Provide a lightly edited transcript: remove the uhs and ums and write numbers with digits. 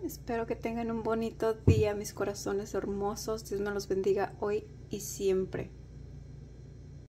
Espero que tengan un bonito día, mis corazones hermosos. Dios me los bendiga hoy y siempre.